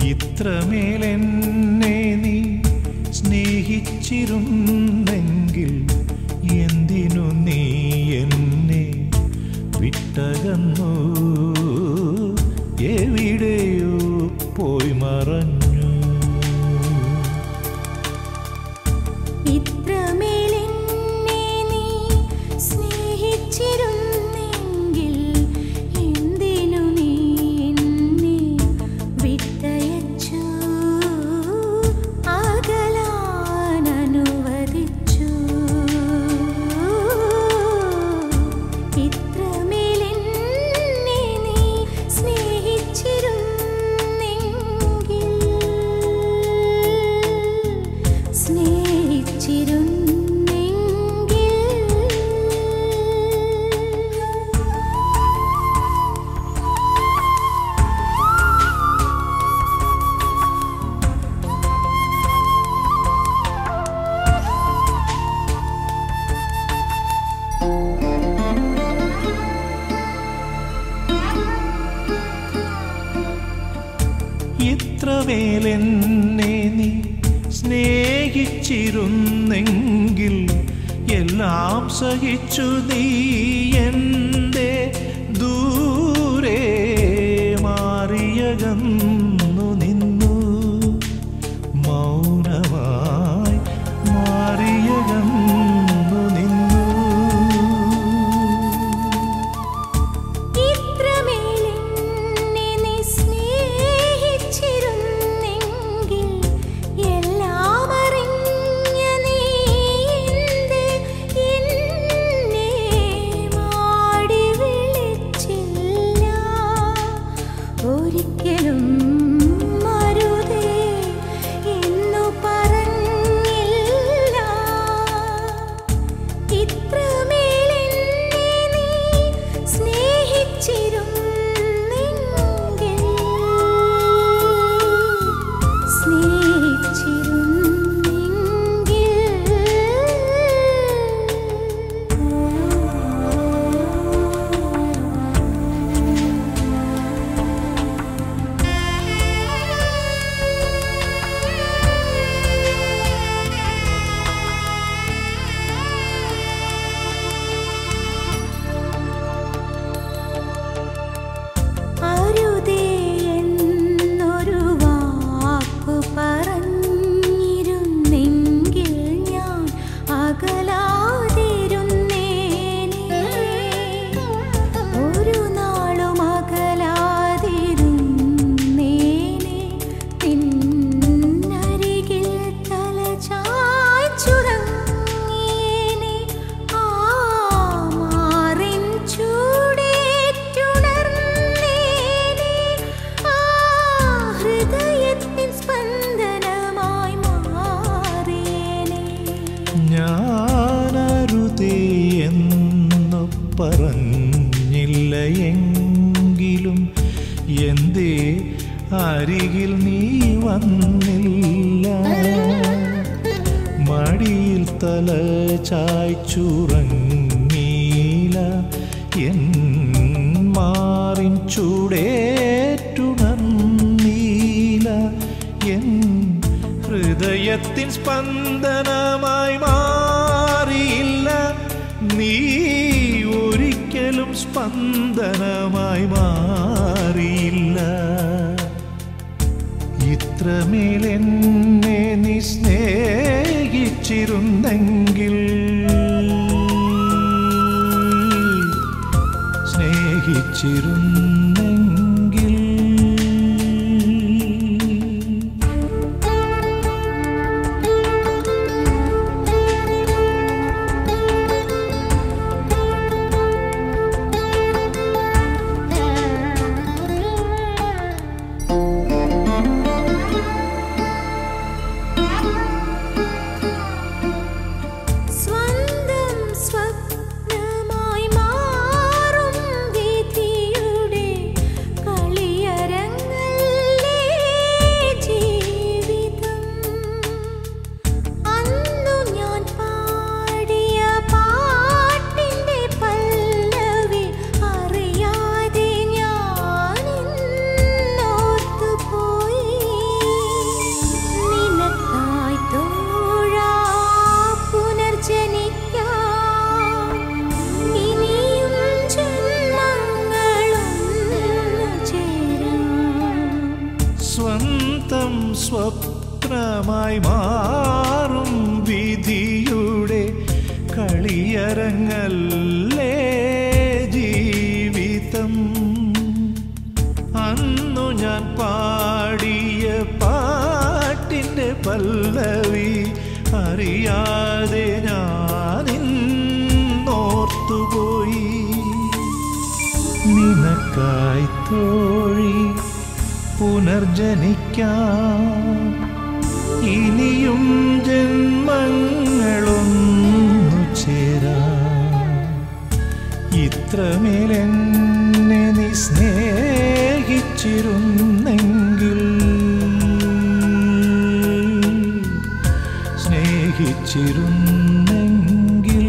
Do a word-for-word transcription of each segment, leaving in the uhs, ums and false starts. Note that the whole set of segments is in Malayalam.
ഇത്രമേലെന്നെ നീ സ്നേഹിച്ചിരുന്നെങ്കിൽ എന്തിനു നീ എന്നെ വിട്ടകന്നു എവിടെയോ പോയി മറഞ്ഞു. ഇത്രമേലെന്നെ നീ സ്നേഹിച്ചിരുന്നെങ്കിൽ എന്തിനു നീ എന്നെ വിട്ടയച്ചു അകലാൻ അനുവദിച്ചു. ഇത്രമേലെന്നെ നീ സ്നേഹിച്ചിരുന്നെങ്കിൽ സ്നേഹിച്ചിരുന്നെങ്കിൽ ഇത്രമേലെന്നെ നീ സ്നേഹിച്ചിരുന്നെങ്കിൽ എല്ലാം സഹിച്ചു നീ എൻ്റെ ദൂരെ മാറിയകന്നു നിന്നു. മൗനമായി മാറിയകന്നു നിന്നു. ഇത്രമേലെന്നെ നീ സ്നേഹിച്ചിരുന്നെങ്കിൽ എല്ലാം അറിഞ്ഞ നീ എന്തേ എന്നെ മാടി വിളിച്ചില്ല. ഒരിക്കലും മരുതേ എന്നു പറഞ്ഞില്ല. ഇത്രമേലെന്നെ നീ സ്നേഹിച്ചിരുന്നെങ്കിൽ അരുതേ എന്നൊരു വാക്കു പറഞ്ഞിരുന്നെങ്കിൽ ഞാൻ അകലാതിരുന്നേനെ. ഒരു നാളും അകലാതിരുന്നേനെ. പിന്നരികിൽ തല ചായ്ച്ചുറങ്ങിയേനെ. ആ മാറിൻ ചൂടേറ്റുണർന്നേനെ. ആ ഹൃദയത്തിൻ സ്പന്ദനമായി മാറിയേനെ. ഞാനരുതേ എന്നു പറഞ്ഞില്ല എങ്കിലും എന്തേ അരികിൽ നീ വന്നില്ല. മടിയിൽ തല ചായ്ച്ചുറങ്ങീല. എൻ മാറിൻ ചൂടേറ്റുണർന്നീല. എൻ ഹൃദയത്തിൻ സ്പന്ദനമായി മാറിയില്ല. നീ ഒരിക്കലും സ്പന്ദനമായി മാറിയില്ല. ഇത്രമേലെന്നെ നീ സ്നേഹിച്ചിരുന്നെങ്കിൽ സ്നേഹിച്ചിരുന്നെങ്കിൽ സ്വന്തം സ്വപ്നമായി മാറും വിധിയുടെ സ്വപ്നമായി മാറും വിധിയുടെ കളിയരങ്ങല്ലേ ജീവിതം. അന്നു ഞാൻ പാടിയ പാട്ടിൻ്റെ പല്ലവി അറിയാതെ ഞാനിന്നോർത്തുപോയി. നിനക്കായി തോഴി പുനർജനിക്കാം, ഇനിയും ജന്മങ്ങളൊന്നു ചേരാം. ഇത്രമേലെന്നെ നീ സ്നേഹിച്ചിരുന്നെങ്കിൽ, സ്നേഹിച്ചിരുന്നെങ്കിൽ.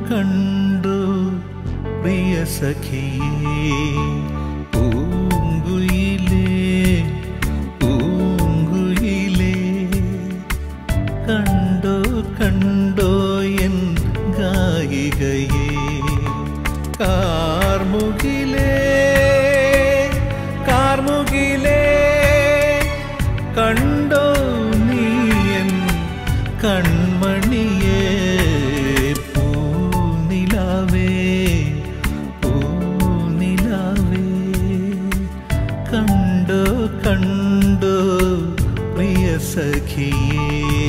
കണ്ടു പ്രിയ സഖിയേ പൂങ്കുയിലേ പൂങ്കുയിലേ കണ്ടോ കണ്ടോ എൻ ഗായികയേ കാർമുകിലേ കാർമുകിലേ കണ്ടോ നീ എൻ കൺമണിയേ പൂനിലാവേ പൂനിലാവേ കണ്ടോ കണ്ടോ പ്രിയ സഖിയേ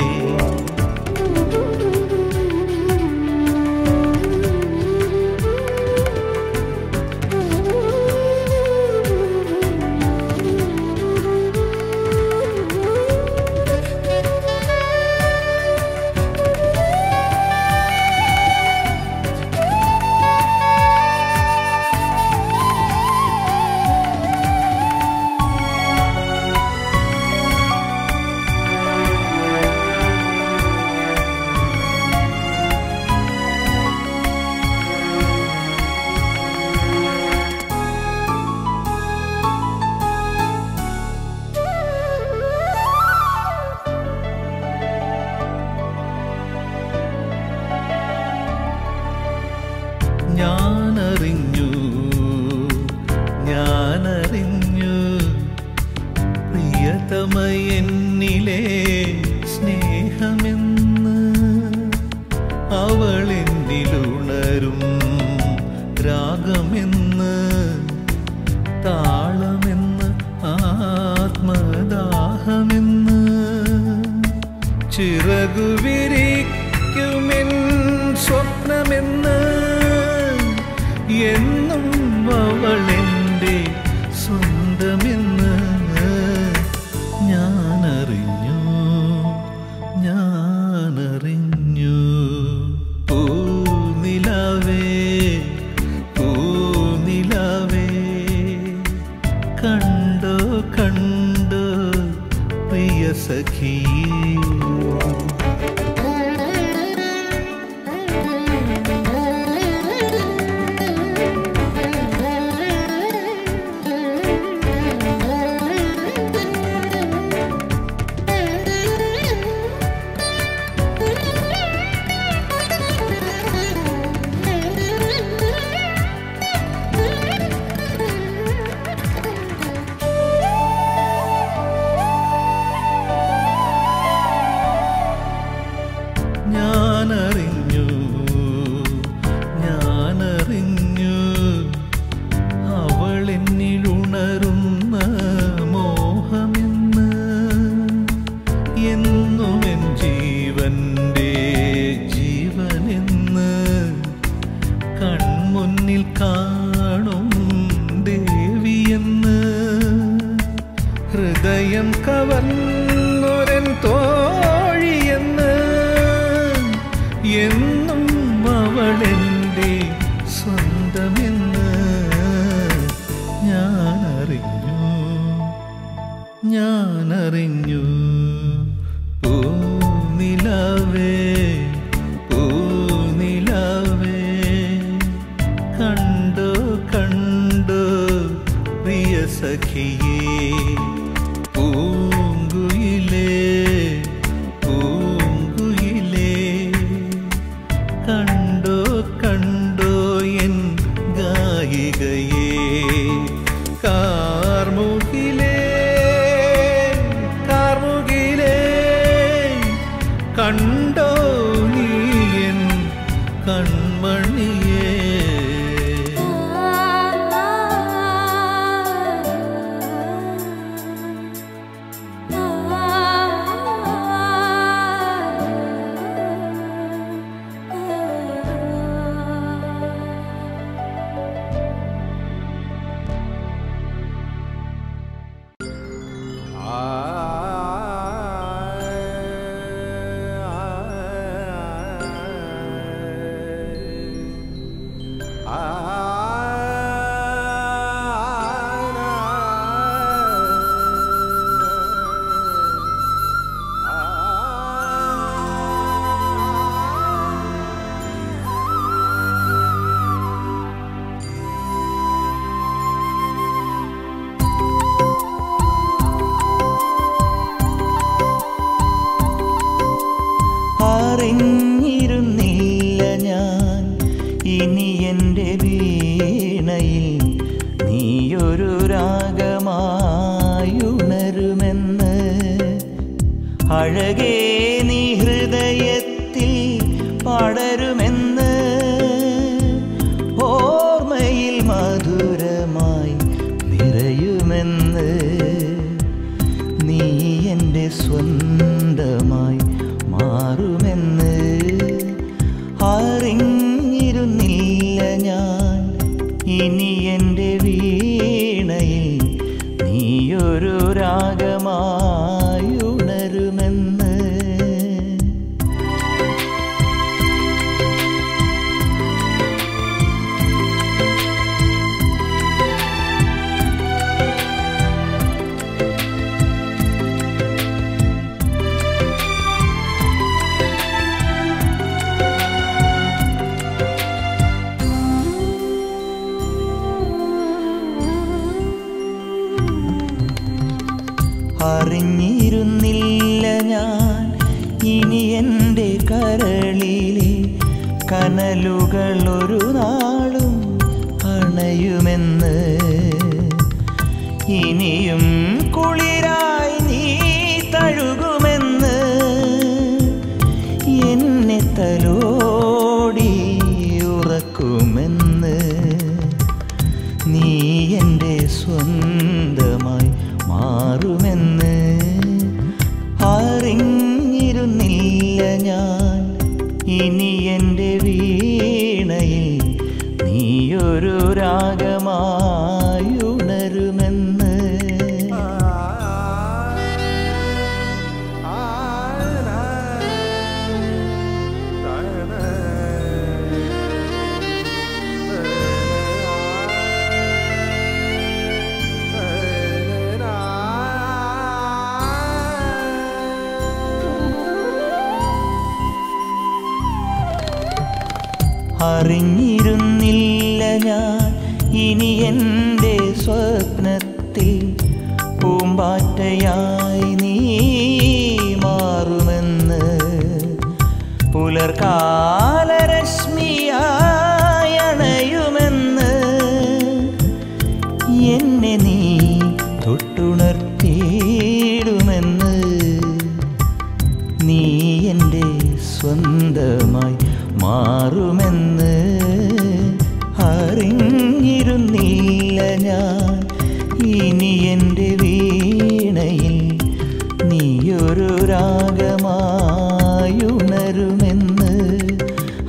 ഞാനറിഞ്ഞു ഞാനറിഞ്ഞു പ്രിയതമയെന്നിലെ സ്നേഹമെന്ന് അവളെന്നിലുണരും രാഗമെന്ന് താളമെന്ന് ആത്മദാഹമെന്ന് ചിറകുവിരിക്കുമെൻ സ്വപ്നമെന്ന് എന്നും അവളെൻ്റെ സ്വന്തമെന്ന് ഞാനറിഞ്ഞു ഞാനറിഞ്ഞു പൂനിലാവേ പൂനിലാവേ കണ്ടോ കണ്ടോ പ്രിയ സഖിയേ ഞാനറിഞ്ഞു ഞാനറിഞ്ഞു അവളെന്നിലുണരുന്ന മോഹമെന്ന് എന്നുമെൻ ജീവന്റെ ജീവനെന്ന് കൺമുന്നിൽ കാണും ദേവിയെന്ന് ഹൃദയം കവർന്നൊരൻ തോഴിയെന്ന് എന്നും അവളെൻ്റെ സ്വന്തമെന്ന് ഞാനറിഞ്ഞു ഞാനറിഞ്ഞു പൂനിലാവേ പൂനിലാവേ കണ്ടോ കണ്ടോ പ്രിയ സഖിയേ പൂങ്കുയിലേ പൂങ്കുയിലേ കണ്ടോ കണ്ടോ എൻ ഗായികയേ കാർമുകിലേ കാർമുകിലേ കണ്ടോ നീ എൻ കൺമണിയേ ഇനി എൻ്റെ വീണയിൽ നീയൊരു രാഗമായുണരുമെന്ന്. അഴകേ നീ ഹൃദയത്തിൽ പടരുമെന്ന്, ഓർമ്മയിൽ മധുരമായി നിറയുമെന്ന്. നീ എൻ്റെ സ്വന്തമായി മാറുമെന്ന് അറിഞ്ഞിരുന്നില്ല ഞാൻ. ഇനി എൻ്റെ വീണയിൽ നീയൊരു രാഗമായുണരുമെന്ന്. അറിഞ്ഞിരുന്നില്ല ഞാൻ ഇനി എൻ്റെ കരളിലെ കനലുകൾ ഒരു നാളും അണയുമെന്ന്. ഇനിയും കുളിരായി നീ തഴുകുമെന്ന്, എന്നെ തലോടി ഉറക്കുമെന്ന്. നീ എൻ്റെ സ്വന്തമായി മാറുമെന്ന് അറിഞ്ഞിരുന്നില്ല ഞാൻ. ഇനി എൻ്റെ വീണയിൽ നീയൊരു രാഗമായുണരുമെന്ന്. അറിഞ്ഞിരുന്നില്ല ഞാൻ ഇനി എൻ്റെ സ്വപ്നത്തിൽ പൂമ്പാറ്റയായി നീ മാറുമെന്ന്. പുലർകാലരശ്മിയായി അണയുമെന്ന്, എന്നെ നീ തൊട്ടുണർത്തിയിടുമെന്ന്. നീ എൻ്റെ സ്വന്തമായി മാറുമെന്ന് അറിഞ്ഞിരുന്നില്ല ഞാൻ. ഇനി എൻ്റെ വീണയിൽ നീയൊരു രാഗമായുണരുമെന്ന്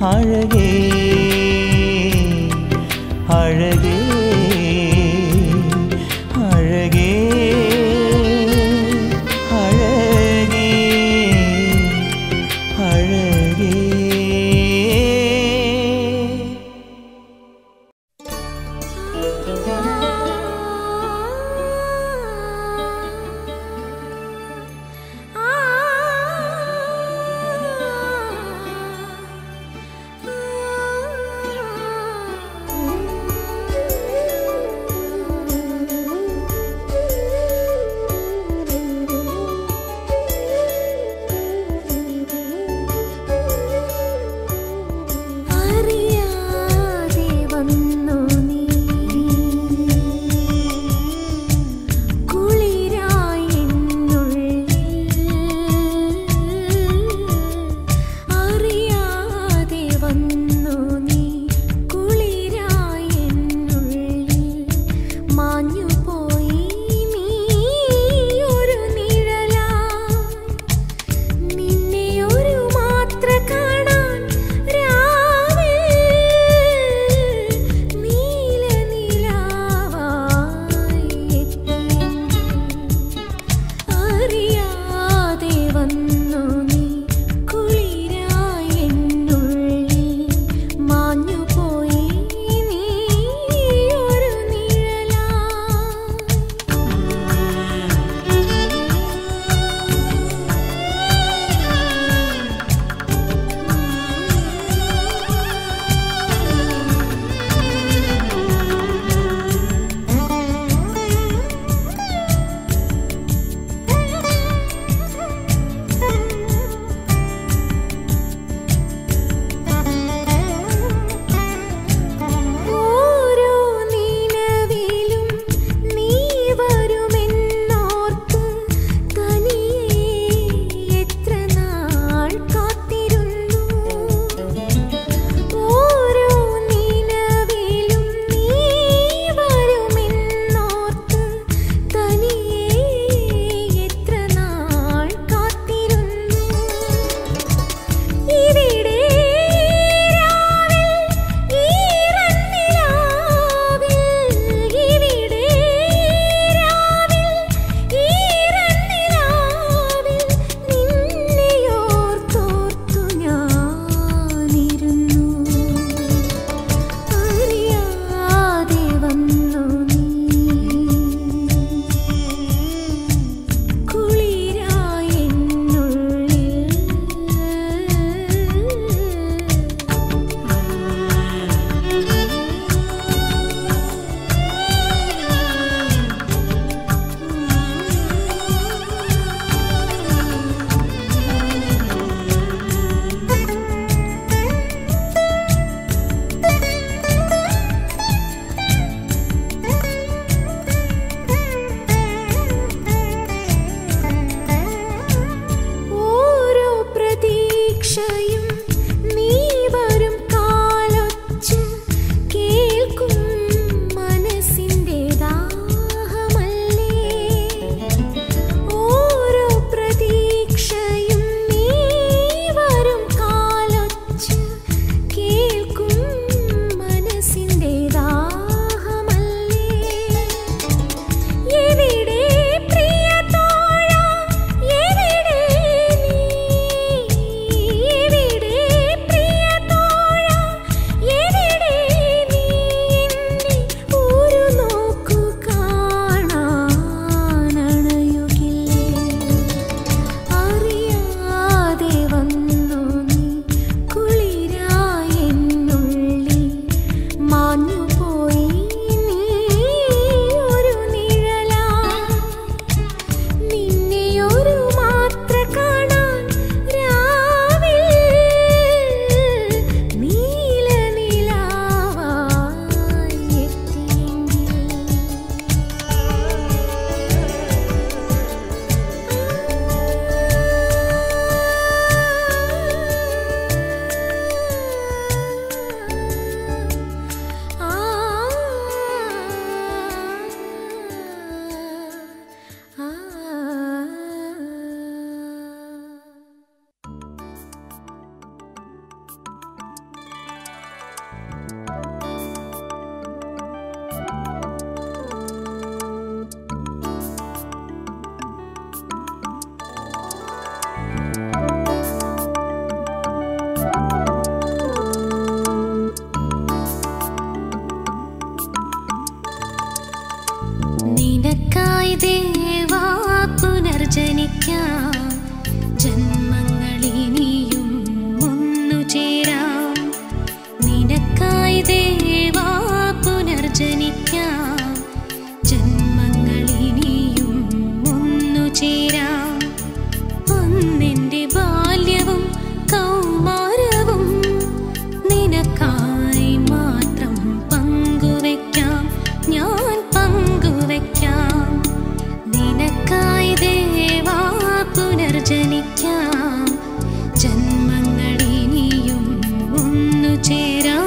നിനക്കായി ദേവാ പുനർജനിക്കാം, ജന്മങ്ങളിനിയും ഒന്നു ചേരാം. നിനക്കായി ദേവാ പുനർജനിക്കാം, ജന്മങ്ങളിനിയും ഒന്നു ചേരാം. അന്നെൻ്റെ ബാല്യവും കൗമാരവും നിനക്കായി മാത്രം പങ്കുവെക്കാം, ഞാൻ പങ്കുവെക്കാം. നിനക്കായി ദേവാ പുനർജനിക്കാം, ജന്മങ്ങളിനിയും ഒന്നു ചേരാം.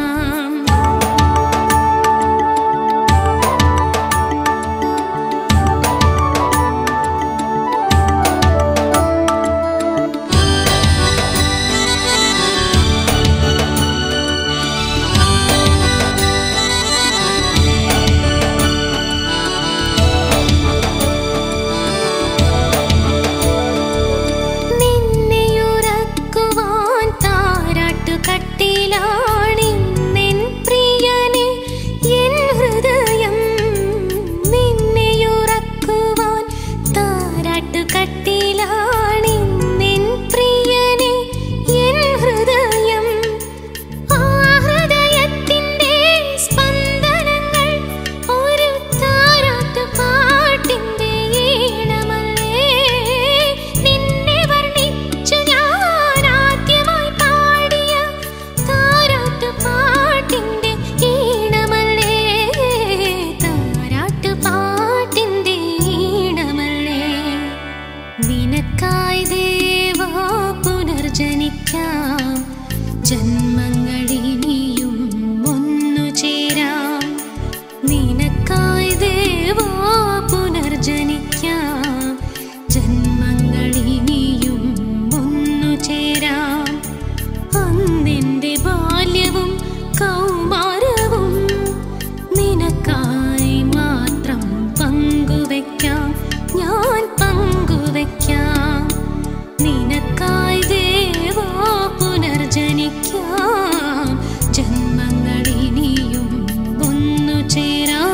നിനക്കായി ദേവാ പുനർജനിക്കാം, ജന്മങ്ങളിനിയും ഒന്നു ചേരാം. നിനക്കായി ദേവാ പുനർജനിക്കാം, ജന്മങ്ങളിനിയും ഒന്നു ചേരാം. അന്നെൻ്റെ ബാല്യവും കൗമാരവും നിനക്കായി മാത്രം പങ്കുവെക്കാം, ഞാൻ പങ്കുവെക്കാം. നിനക്കായി ദേവാ പുനർജനിക്കാം, ജന്മങ്ങളിനിയും ഒന്നു ചേരാം.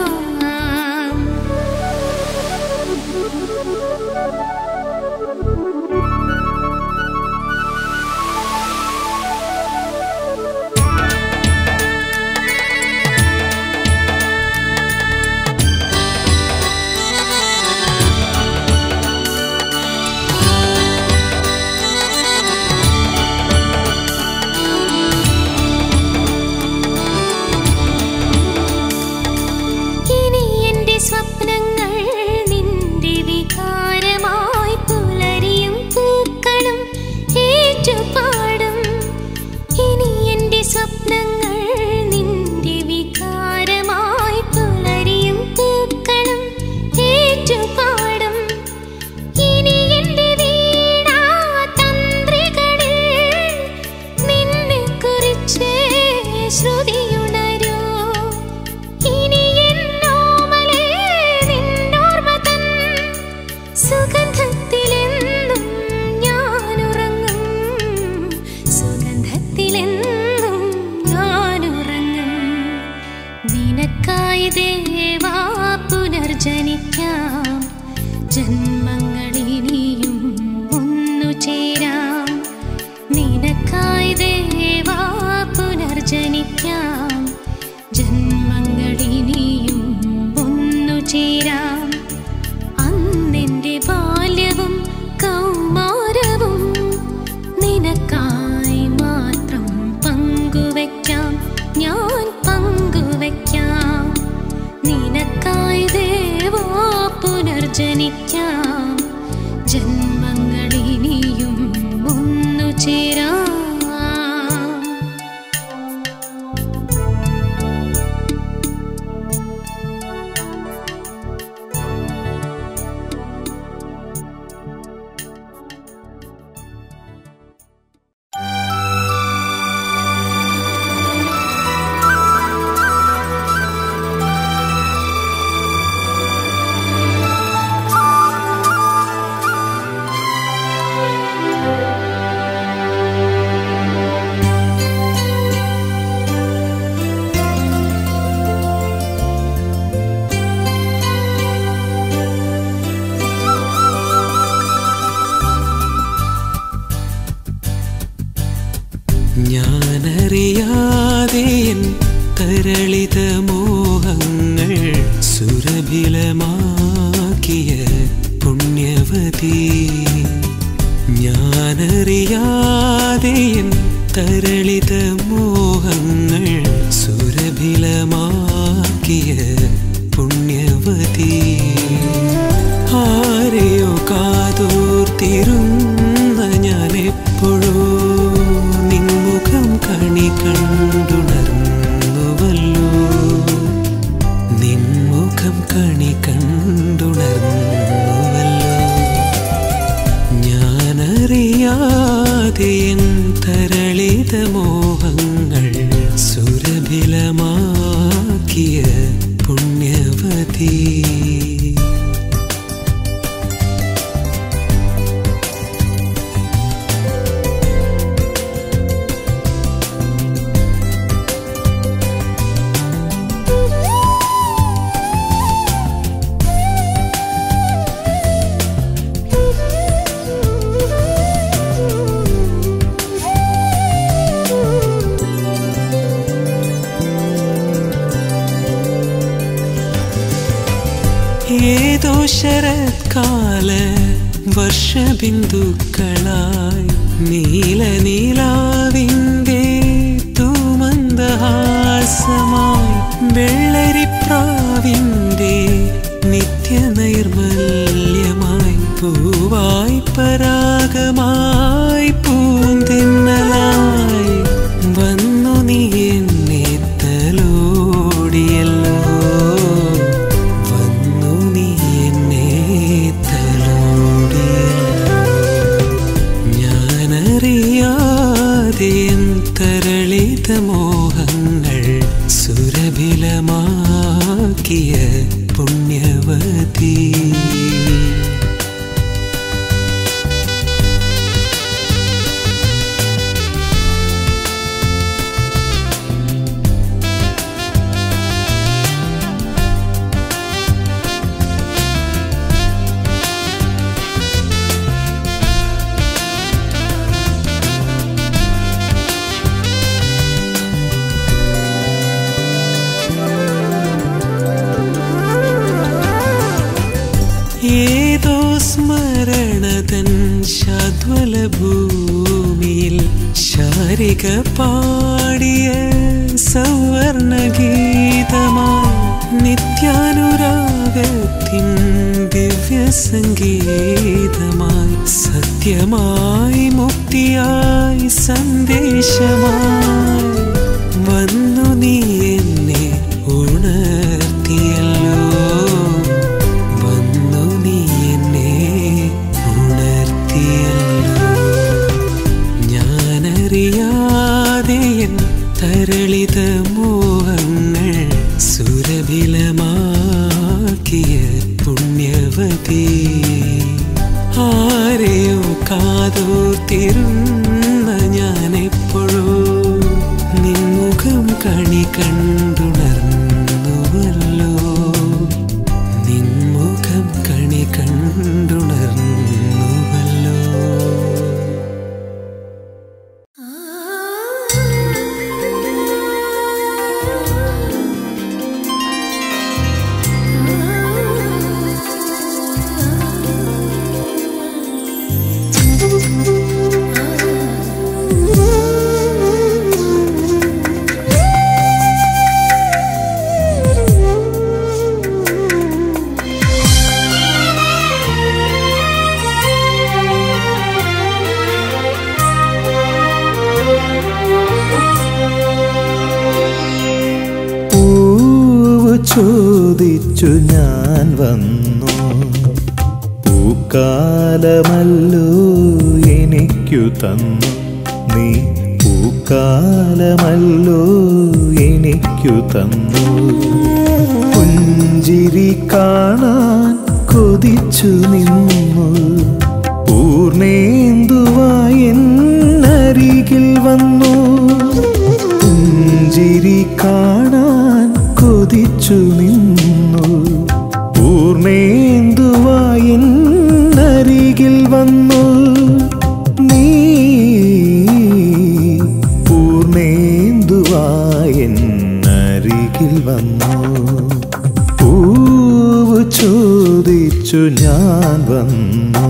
സ്വപ്നങ്ങൾ നിന്റെ വികാരമായി പുലരിയും പൂക്കളും ഏറ്റുപാടും. ഇനി എൻ്റെ സ്വപ്നങ്ങൾ നിന്റെ വികാരമായി പുലരിയും പൂക്കളും ഏറ്റുപാടും. ഇനി എൻ്റെ വീണാ തന്ത്രികളിൽ നിന്നെ കുറിച്ച് ശ്രുതിയുണരൂ. ഇനി സുഗന്ധത്തിലെന്നും ഞാനുറങ്ങും, സുഗന്ധത്തിലെന്നും ഞാനുറങ്ങും. നിനക്കായി ദേവാ പുനർജനിക്കാം, ജന്മങ്ങളിനിയും ഒന്നു ചേരാം. നിനക്കായി ദേവാ പുനർജനിക്കാം, ജന്മങ്ങളിനിയും ഒന്നു ചേരാം. അന്നെൻ്റെ ബാല്യവും കൗമാരവും നിനക്കായി മാത്രം പങ്കുവെക്കാം, ഞാൻ പങ്കുവെക്കാം. നിനക്കായി ദേവാ പുനർജനിക്കാം, ജന്മങ്ങളിനിയും ഒന്നു ചേരാം. തരളിത മോഹങ്ങൾ സുരഭിലമാക്കിയ പുണ്യവതി ഞാനറിയാതെ എൻ തരളിത മോഹങ്ങൾ സുരഭിലമാക്കിയ പുണ്യവതി ആരെയോ കാതോർത്തിരുന്ന ഞാൻ എപ്പോഴോ നിൻമുഖം കണി കണ്ടുണർന്നുവല്ലോ നിൻമുഖം കണി കണ്ടുണർന്നുവല്ലോ ഞാനറിയാതെ എൻ തരളിത മോഹങ്ങൾ സുരഭിലമാക്കിയ പുണ്യവതി ഏതോ ശരത്കാല വർഷബിന്ദുക്കളായി നീല നീലാവിൻ്റെ തൂമന്ദഹാസമായി വെള്ളരിപ്രാവിൻ്റെ നിത്യനൈർമല്യമായി പൂവായി പരാഗമായി പൂന്തെന്നലായി വന്നു നീ എന്നെ തലോടിയല്ലോ തരളിത മോഹങ്ങൾ സുരഭിലമാക്കിയ പുണ്യവതി ഏതോ സ്മരണതൻ ശാദ്വല ഭൂമിയിൽ ശാരിക പാടിയ സവർണഗീതമായി നിത്യാനുരാഗത്തിൻ ദിവ്യസംഗീതമായി സത്യമായി മുക്തിയായി സന്ദേശമായി വന്നു നീ എന്നെ ഉണർത്തിയല്ലോ ഞാനറിയാതെ എൻ തരളിത മോഹങ്ങൾ സുരഭിലമാക്കിയ പുണ്യവതി ആരെയോ കാതോർത്തിരുന്ന ഞാൻ എപ്പോഴോ നിൻമുഖം കണി കണ്ടുണർന്നുവല്ലോ നിൻമുഖം കണി കണ്ടുണർന്നുവല്ലോ ചോദിച്ചു ഞാൻ വന്നു പൂക്കാലമല്ലോ എനിക്കു തന്നു നീ പൂക്കാലമല്ലോ എനിക്കു തന്നു പുഞ്ചിരി കാണാൻ കൊതിച്ചു നിന്നു പൂർണേന്ദുവായി എന്നരികിൽ വന്നു പുഞ്ചിരി കാണാൻ കൊതിച്ചു നിന്നു പൂർണേന്ദുവായി എന്നരികിൽ വന്നു നീ പൂർണേന്ദുവായി എന്നരികിൽ അരികിൽ വന്നു. പൂവ് ചോദിച്ചു ഞാൻ വന്നു.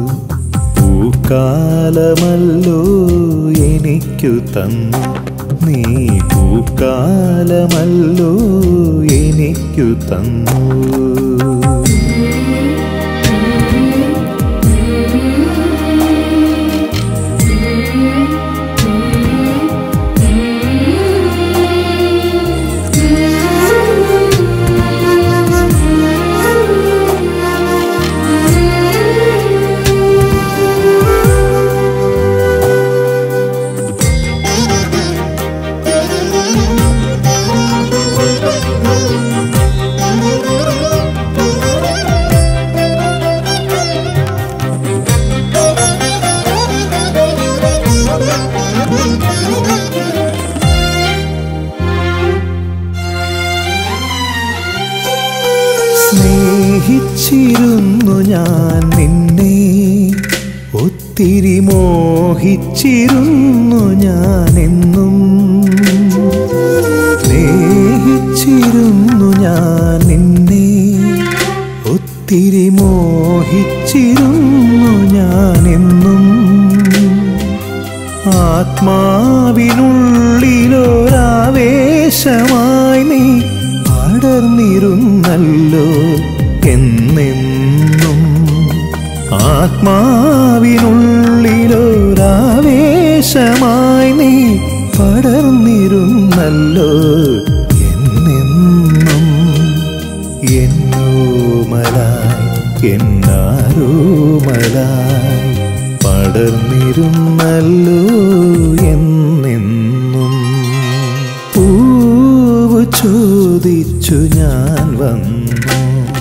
പൂക്കാലമല്ലോ എനിക്കു തന്നു നീ, പൂക്കാലമല്ലോ എനിക്കു തന്നു. സ്നേഹിച്ചിരുന്നു ഞാൻ നിന്നെ, ഒത്തിരി മോഹിച്ചിരുന്നു ഞാനെന്നും. സ്നേഹിച്ചിരുന്നു ഞാൻ നിന്നെ, ഒത്തിരി മോഹിച്ചിരുന്നു ഞാനെന്നും. ആത്മാവിനുള്ളിലൊരാവേശമായി നീ പടർന്നിരുന്നല്ലോ എന്നെന്നും. ആത്മാവിനുള്ളിലൊരാവേശമായി നീ പടർന്നിരുന്നല്ലോ എന്നെന്നും. എന്നോമലായി എന്നാരോമലായി പടർന്നിരുന്നല്ലോ എന്നെന്നും. പൂവ് ചോദിച്ചു ഞാൻ വന്നു.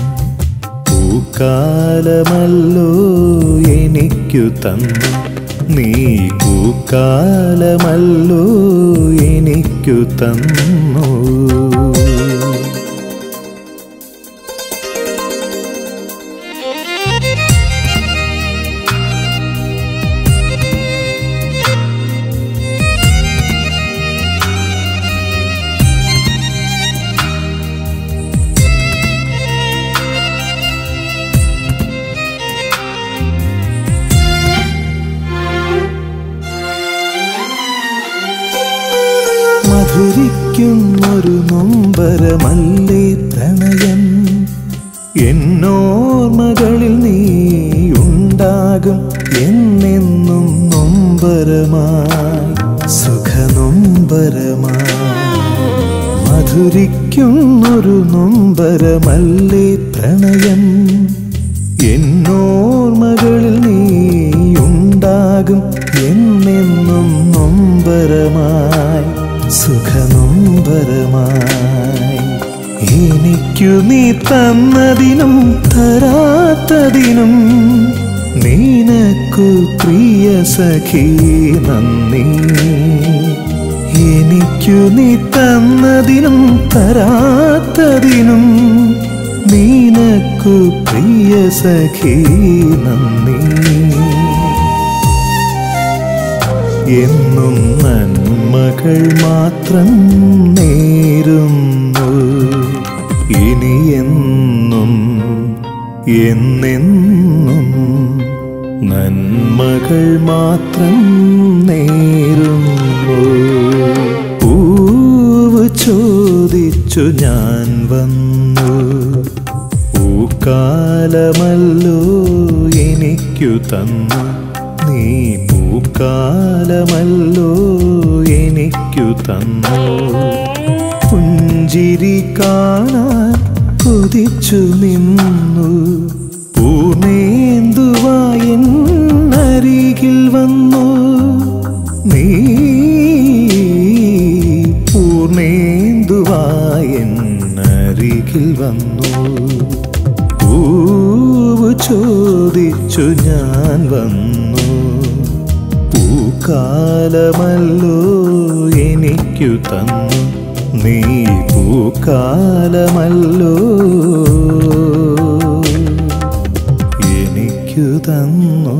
പൂക്കാലമല്ലോ എനിക്കു തന്നു നീ, പൂക്കാലമല്ലോ എനിക്കു തന്നു. മധുരിക്കുന്നൊരു നൊമ്പരമല്ലേ പ്രണയം, എന്നോർമകളിൽ നീ ഉണ്ടാകും എന്നെന്നും നൊമ്പരമായി, സുഖനൊമ്പരമായി. മധുരിക്കുന്നൊരു നൊമ്പരമല്ലേ പ്രണയം, എന്നോർമകളിൽ നീ ഉണ്ടാകും എന്നെന്നും നൊമ്പരമായി, സുഖനൊമ്പരമായി. എനിക്കു നീ തന്നതിനും തരാത്തതിനും നിനക്കു പ്രിയ സഖി നന്ദി. എനിക്കു നീ തന്നതിനും തരാത്തതിനും നിനക്കു പ്രിയ സഖി നന്ദി. എന്നും നന്മകൾ മാത്രം നേരുന്നു ഇനിയെന്നും എന്നെന്നും. നന്മകൾ മാത്രം നേരുന്നു. പൂവ് ചോദിച്ചു ഞാൻ വന്നു. പൂക്കാലമല്ലോ എനിക്കു തന്നു നീ, പൂക്കാലമല്ലോ എനിക്കു തന്നു. പുഞ്ചിരി കാണാൻ കൊതിച്ചു നിന്നു. പൂർണേന്ദുവായൻ അരികിൽ വന്നു നീ, പൂർണേന്ദുവായൻ അരികിൽ വന്നു. പൂവ് ചോദിച്ചു ഞാൻ വന്നു. പൂക്കാലമല്ലോ എനിക്കു തന്നു നീ, പൂക്കാലമല്ലോ എനിക്കു തന്നു.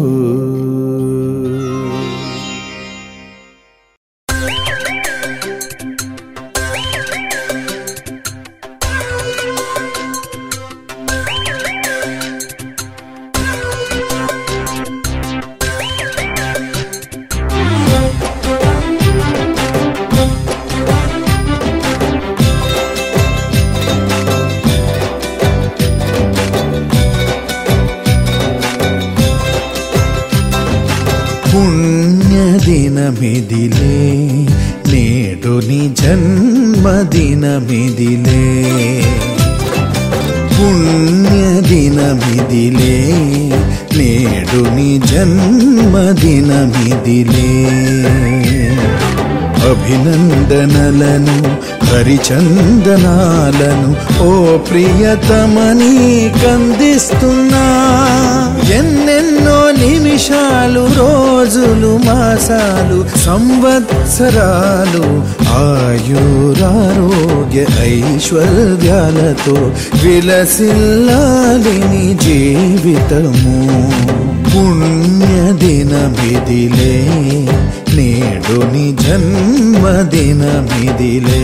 జన్మదినమిదిలే నేడు నీ జన్మదినమిదిలే పుణ్యదినమిదిలే నేడు నీ జన్మదినమిదిలే అభినందనలను హరిచందనాలను ఓ ప్రియతమని కందిస్తున్నా ఎన్నెన్నో నిమిషాలు రోజులు మాసాలు సంవత్సరాలు ఆయురారోగ్య ఐశ్వర్యాలతో విలసిల్లాలి నీ జీవితము పుణ్యదినమిదిలే నేడు నీ జన్మదినమిదిలే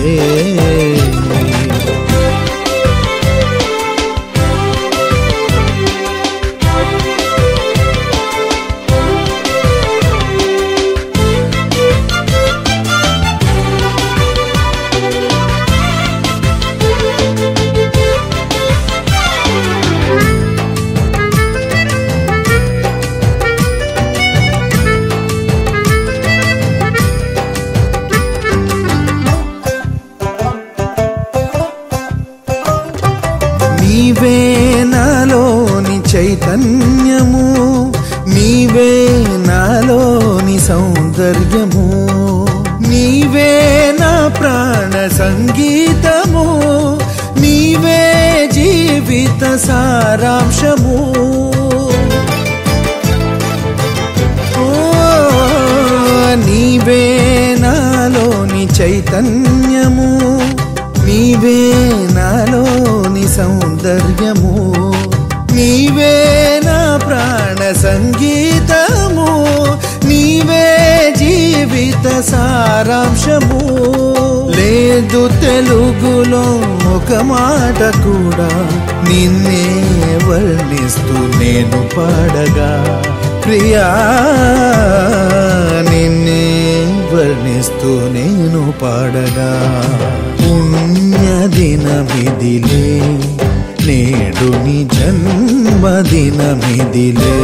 నీవే నాలోని చైతన్యము నీవే నాలోని సౌందర్యము నీవే నా ప్రాణ సంగీతము నీవే జీవిత సారాంశము ఓ నీవే నాలోని చైతన్యము నీవే నాలోని సౌందర్యము నీవే నా ప్రాణ సంగీతము నీవే జీవిత సారాంశము లేదు తెలుగులో ఒక మాట కూడా నిన్నే వర్ణిస్తూ నేను పాడగా ప్రియా నిన్నే వర్ణిస్తూ నేను పాడగా పుణ్యదినమిదిలే నేడు నీ జన్మదినమిదిలే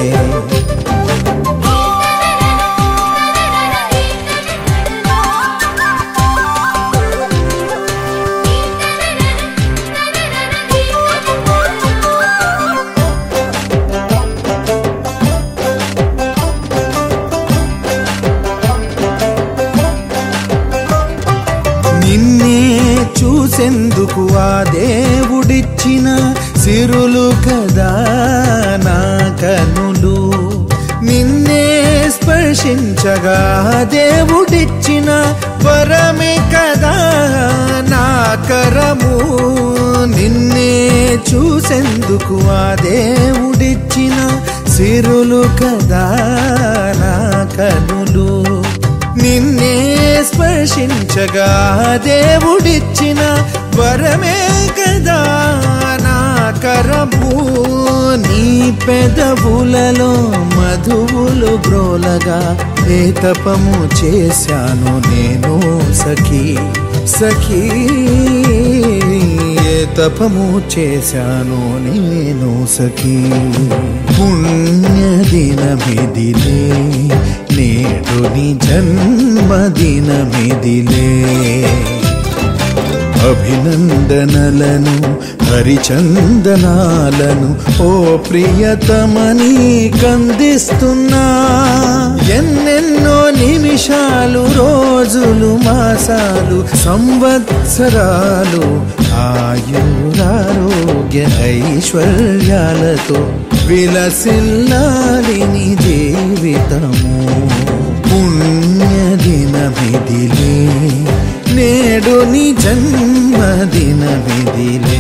నిన్నే చూసెందుకు ఆ దేవుడిచ్చిన సిరులు కదా నా కనులు నిన్నే స్పర్శించగా దేవుడిచ్చిన వరమే కదా నా కరము నిన్నే చూసెందుకు ఆ దేవుడిచ్చిన సిరులు కదా నా కనులు నిన్నే స్పర్శించగా దేవుడిచ్చిన వరమే కదా నా కరము నీ పెదవులలో మధువులు బ్రోలగా ఏ తపము చేశాను నేను సఖీ సఖీ ఏ తపము చేశాను నేను సఖీ పుణ్యదినమిదిలే నేడు నీ జన్మదినమిదిలే అభినందనలను హరిచందనాలను ఓ ప్రియతమని కందిస్తున్నా ఎన్నెన్నో నిమిషాలు రోజులు మాసాలు సంవత్సరాలు ఆయురారోగ్య ఐశ్వర్యాలతో విలసిల్లాలి నీ జీవితము పుణ్యదినమిదిలే నేడు నీ జన్మదినమిదిలే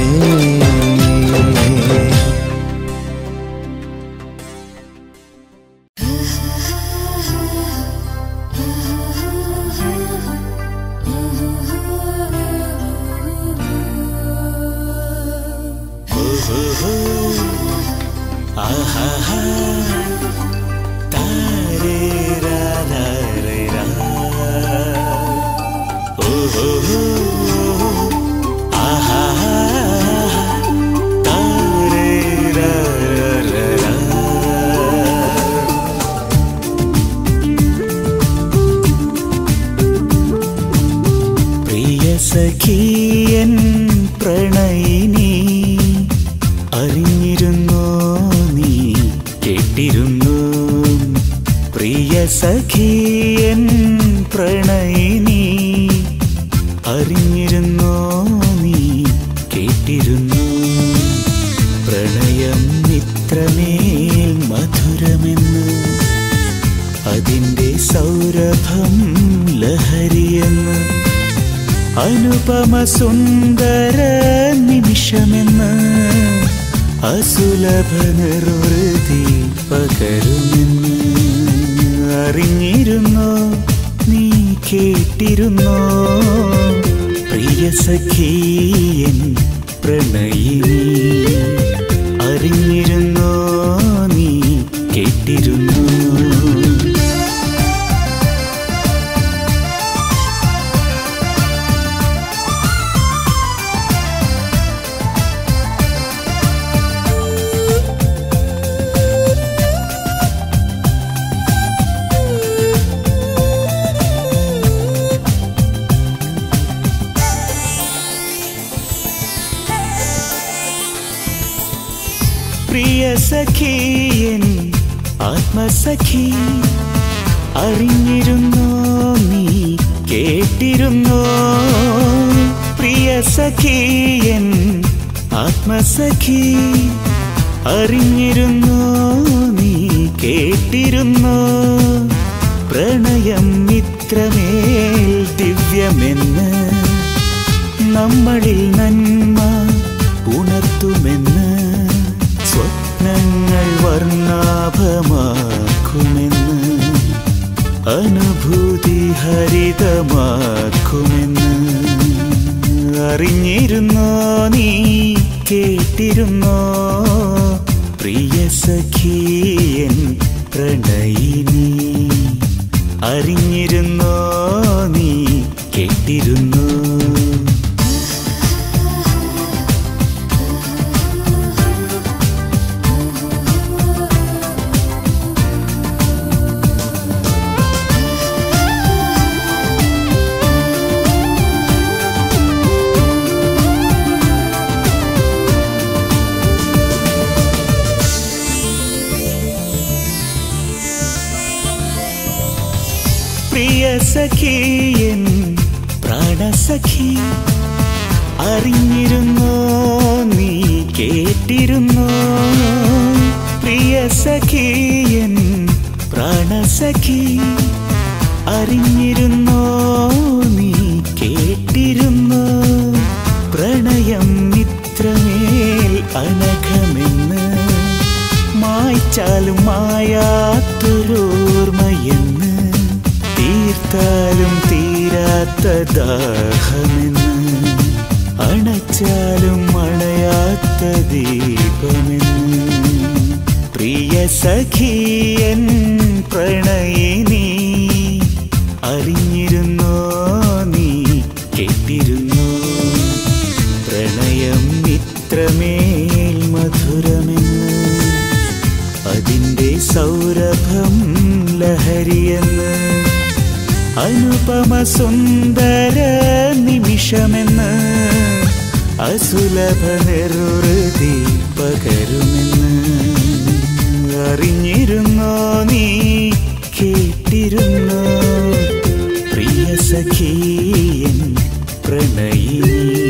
പ്രണയിനി അറിഞ്ഞിരുന്നോ നീ കേട്ടിരുന്നു പ്രിയ സഖിയൻ പ്രണയിനി അറിഞ്ഞിരുന്നോ നീ കേട്ടിരുന്നു പ്രണയം ഇത്രമേൽ മധുരമെന്ന് അതിൻ്റെ സൗരഭം ലഹരിയെന്ന് അനുപമ സുന്ദര നിമിഷമെന്ന് അസുലഭ നിർവൃതി പകരുമെന്ന് അറിഞ്ഞിരുന്നോ നീ കേട്ടിരുന്നോ പ്രിയ സഖിയൻ പ്രണയിനി അറിഞ്ഞിരുന്നോ നീ കേട്ടിരുന്നു പ്രിയ സഖിയൻ ആത്മസഖി അറിഞ്ഞിരുന്നോ നീ കേട്ടിരുന്നോ പ്രിയ സഖിയൻ ആത്മസഖി അറിഞ്ഞിരുന്നോ നീ കേട്ടിരുന്നോ പ്രണയം ഇത്രമേൽ ദിവ്യമെന്ന് നമ്മളിൽ നന്മ ഉണർത്തുമെന്ന് സ്വപ്നങ്ങൾ വർണ്ണാഭമാക്കുമെന്ന് അനുഭൂതി ഹരിതമാക്കുമെന്ന് അറിഞ്ഞിരുന്നോ നീ കേട്ടിരുന്നോ പ്രിയ സഖിയൻ പ്രണയിനി അറിഞ്ഞിരുന്നോ നീ കേട്ടിരുന്നോ പ്രിയ സഖിയൻ പ്രാണസഖി അറിഞ്ഞിരുന്നോ നീ കേട്ടിരുന്നോ പ്രിയ സഖിയൻ പ്രാണസഖി അറിഞ്ഞിരുന്നോ നീ കേട്ടിരുന്നോ പ്രണയം ഇത്രമേൽ അനഘമെന്ന് മായ്ച്ചാലും മായാത്തൊരോർമ്മയെന്ന് തീർത്താലും തീരാത്ത ദാഹമെന്ന് അണച്ചാലും അണയാത്ത ദീപമെന്ന് പ്രിയ സഖിയൻ പ്രണയിനി അറിഞ്ഞിരുന്നോ നീ കേട്ടിരുന്നോ പ്രണയം ഇത്രമേൽ മധുരമെന്ന് അതിൻ്റെ സൗരഭം ലഹരിയെന്ന് അനുപമ സുന്ദര നിമിഷമെന്ന് അസുലഭ നിർവൃതി പകരുമെന്ന് അറിഞ്ഞിരുന്നോ നീ കേട്ടിരുന്നോ പ്രിയ സഖിയൻ പ്രണയിനി